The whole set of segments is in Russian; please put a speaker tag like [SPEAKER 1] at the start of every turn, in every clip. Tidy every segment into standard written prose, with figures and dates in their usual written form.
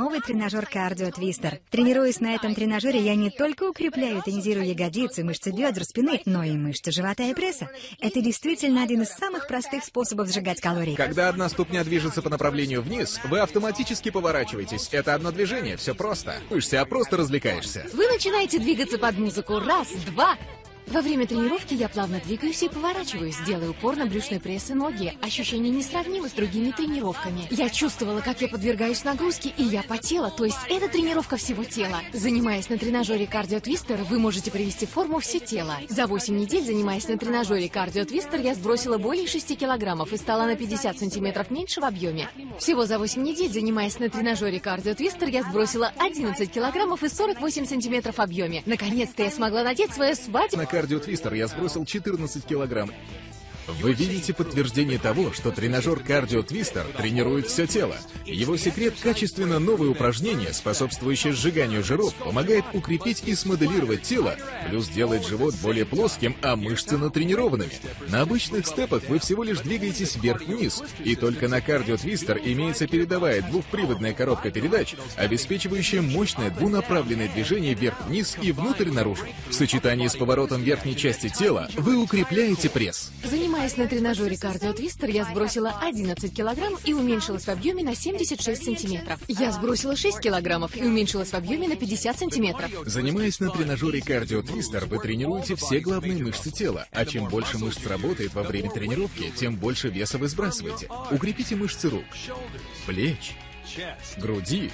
[SPEAKER 1] новый тренажер Cardio Twister. Тренируясь на этом тренажере, я не только укрепляю и тонизирую ягодицы, мышцы бедер, спины, но и мышцы живота и пресса. Это действительно один из самых простых способов сжигать калории.
[SPEAKER 2] Когда одна ступня движется по направлению вниз, вы автоматически поворачиваетесь. Это одно движение, все просто. Пышься, а просто развлекаешься.
[SPEAKER 3] Вы начинаете двигаться под музыку. Раз, два. Во время тренировки я плавно двигаюсь и поворачиваюсь, делаю упор на брюшной пресс и ноги. Ощущение несравнимо с другими тренировками. Я чувствовала, как я подвергаюсь нагрузке, и я потела, то есть это тренировка всего тела. Занимаясь на тренажере Cardio Twister, вы можете привести в форму все тело. За 8 недель, занимаясь на тренажере Cardio Twister, я сбросила более 6 килограммов и стала на 50 сантиметров меньше в объеме. Всего за 8 недель, занимаясь на тренажере Cardio Twister, я сбросила 11 килограммов и 48 сантиметров в объеме. Наконец-то я смогла надеть свое свадебное...
[SPEAKER 2] Cardio Twister я сбросил 14 килограмм. Вы видите подтверждение того, что тренажер Cardio Twister тренирует все тело. Его секрет — качественно новые упражнения, способствующие сжиганию жиров, помогает укрепить и смоделировать тело, плюс делает живот более плоским, а мышцы натренированными. На обычных степах вы всего лишь двигаетесь вверх-вниз, и только на Cardio Twister имеется передовая двухприводная коробка передач, обеспечивающая мощное двунаправленное движение вверх-вниз и внутрь-наружу. В сочетании с поворотом верхней части тела вы укрепляете пресс.
[SPEAKER 3] Занимаясь на тренажере Cardio Twister, я сбросила 11 килограмм и уменьшилась в объеме на 76 сантиметров. Я сбросила 6 килограммов и уменьшилась в объеме на 50 сантиметров.
[SPEAKER 2] Занимаясь на тренажере Cardio Twister, вы тренируете все главные мышцы тела, а чем больше мышц работает во время тренировки, тем больше веса вы сбрасываете. Укрепите мышцы рук, плеч, груди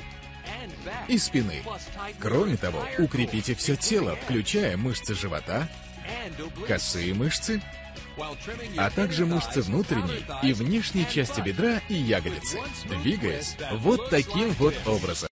[SPEAKER 2] и спины. Кроме того, укрепите все тело, включая мышцы живота, косые мышцы, а также мышцы внутренней и внешней части бедра и ягодицы, двигаясь вот таким вот образом.